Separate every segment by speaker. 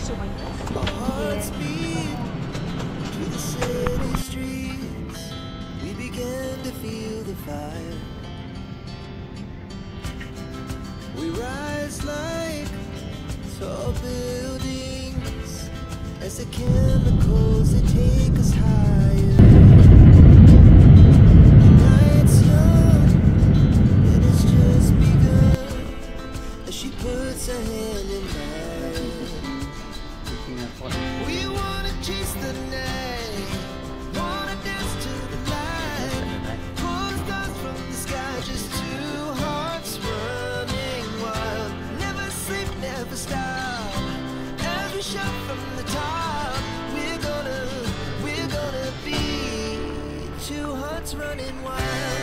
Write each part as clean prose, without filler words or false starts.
Speaker 1: My heart's beat to the city streets. We began to feel the fire. We rise like tall buildings as the chemicals that take us higher. The night's young and it's just begun as she puts her hand in mine. We wanna chase the night, wanna dance to the light, pull the stars from the sky, just two hearts running wild. Never sleep, never stop, as we shout from the top. We're gonna be two hearts running wild.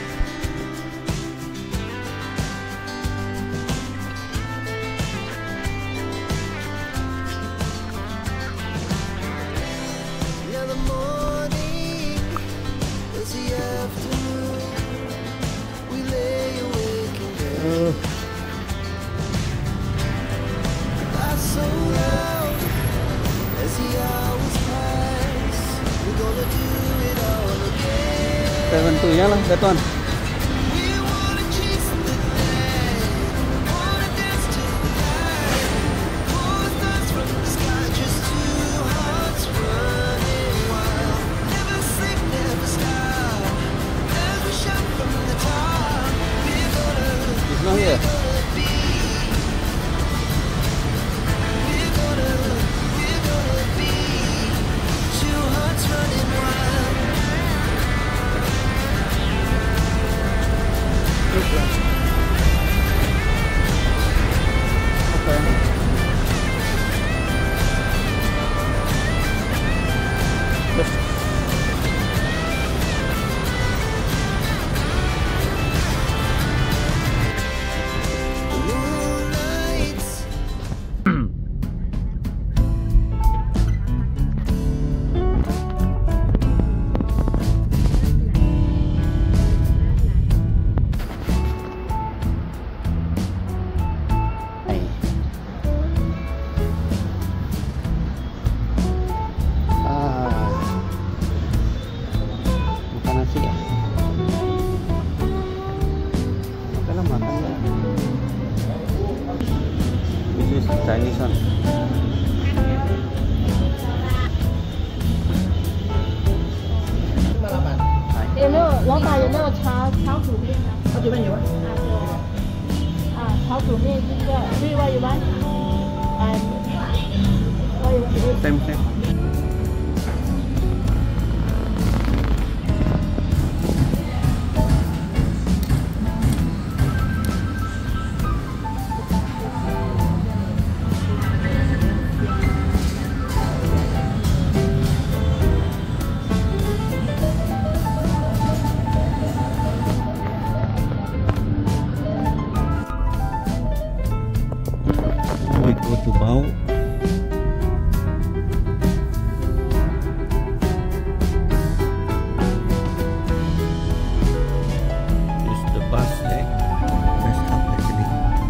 Speaker 1: The morning is the afternoon. We lay awake in bed. Laugh so loud as the hours pass. We're gonna do it all again.
Speaker 2: 7 nya lah, Beton.
Speaker 1: We wanna chase the night, wanna dance to the light, pull the stars from the sky, just two hearts running.
Speaker 2: It's not here. Chinese one.
Speaker 3: 有没有老板有没有炒煮面啊？
Speaker 4: 这边有啊。
Speaker 3: 炒煮面这个，3 what you want? And what you want?
Speaker 2: Same. Go to bau. Use the bus, eh? Bus up actually.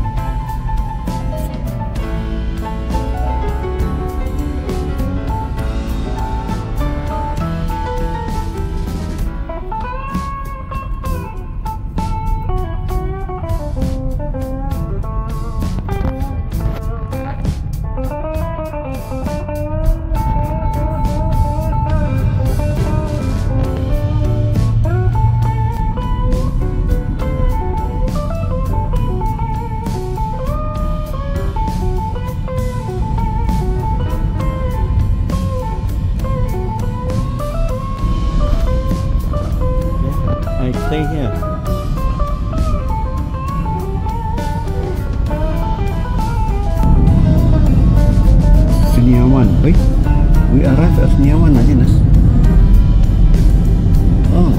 Speaker 2: Stay here. Seniawan. Wait, we arrived at Seniawan, Ajinas. Oh.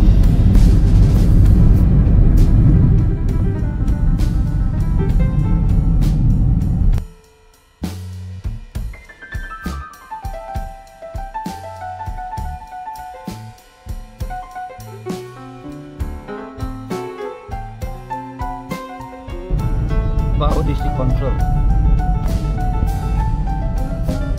Speaker 2: Bau district control.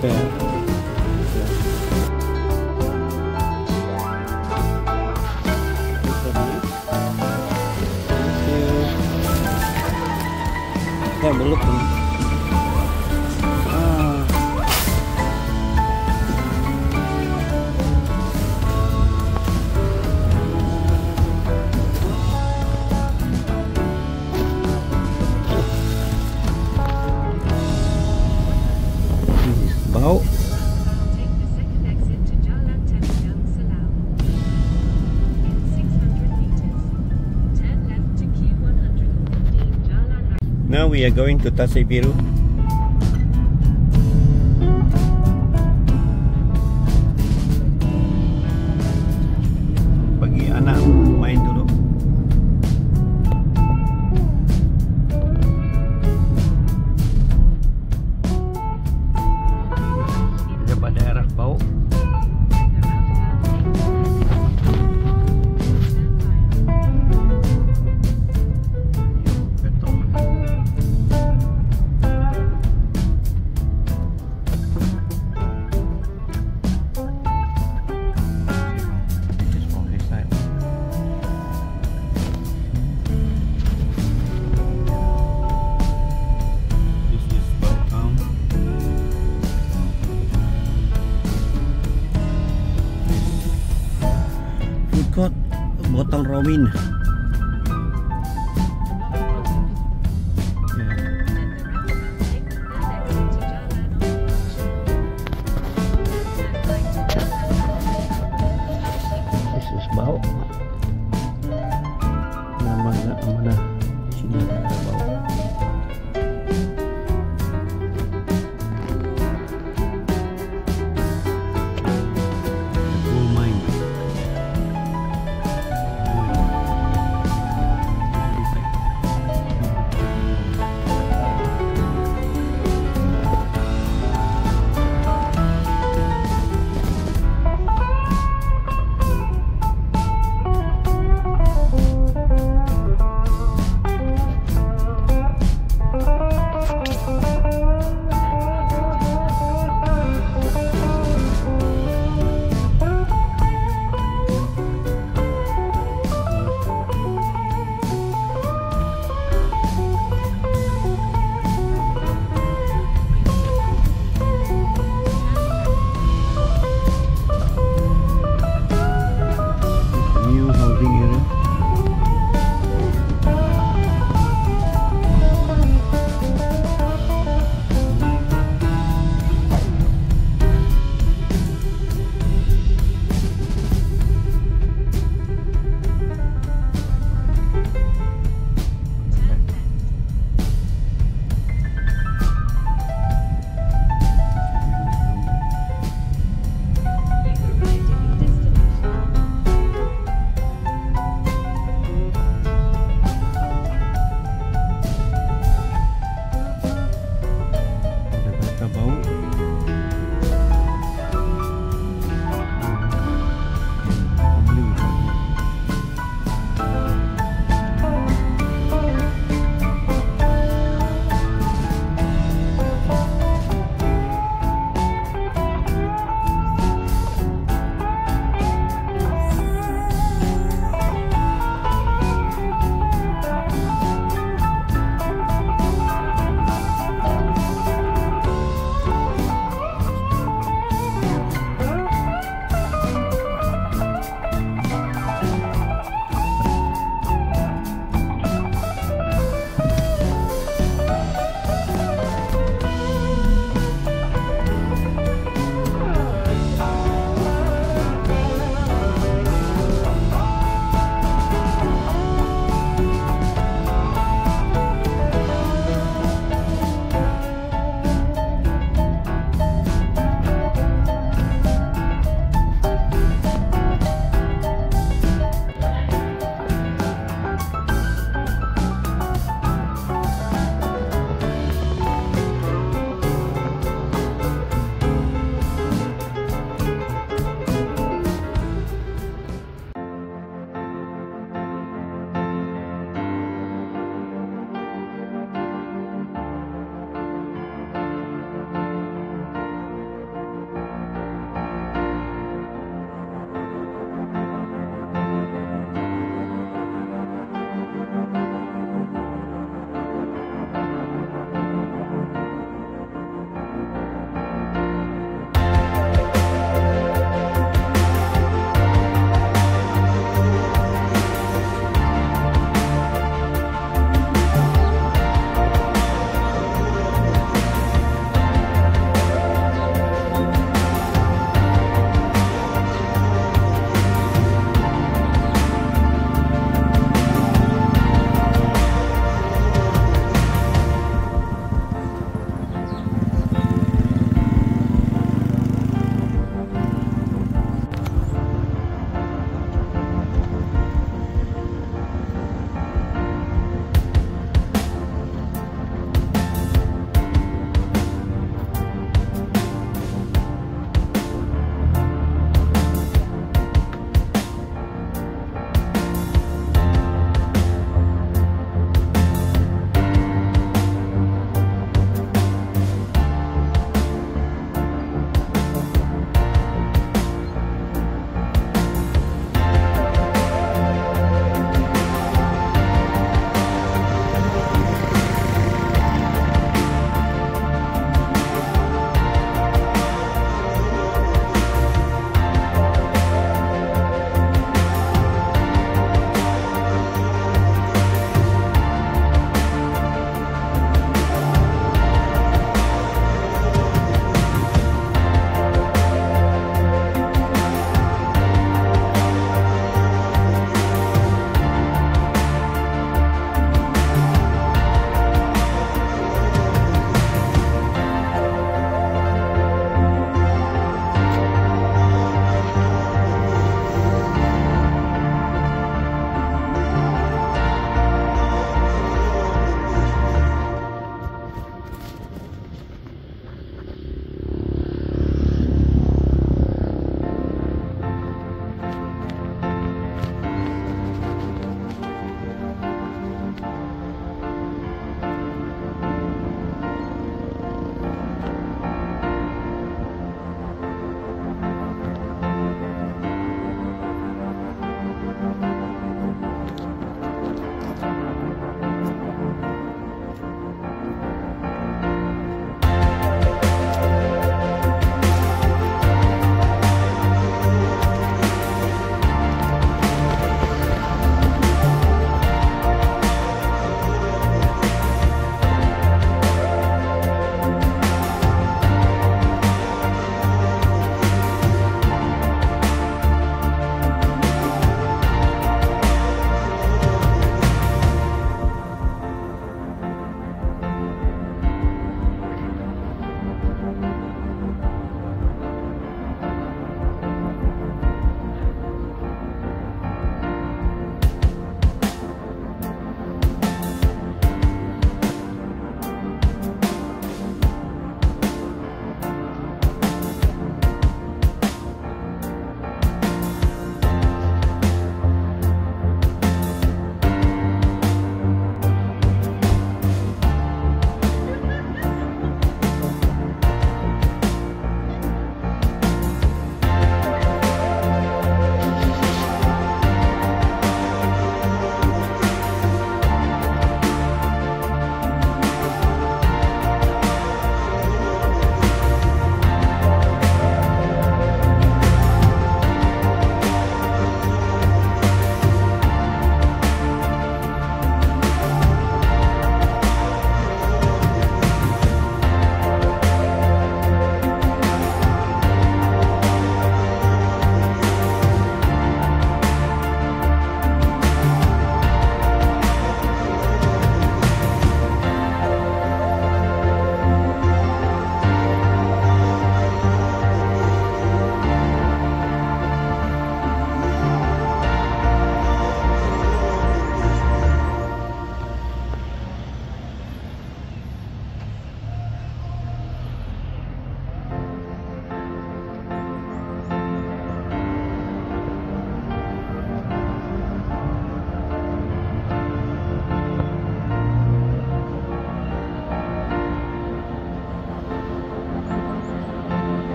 Speaker 2: Fair. Have a look. Bau. Now we are going to Tasik Biru. Bagi anak main dulu. Kita pada daerah Bau. Got botol rawin. This is bau. Mana di sini ada bau.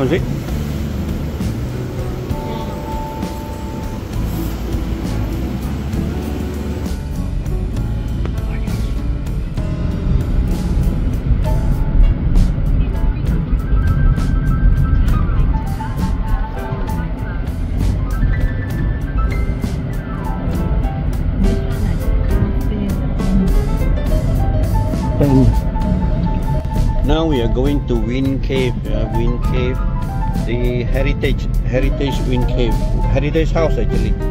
Speaker 2: How is it? Now we are going to Windcave. Windcave, the heritage Windcave, heritage house actually.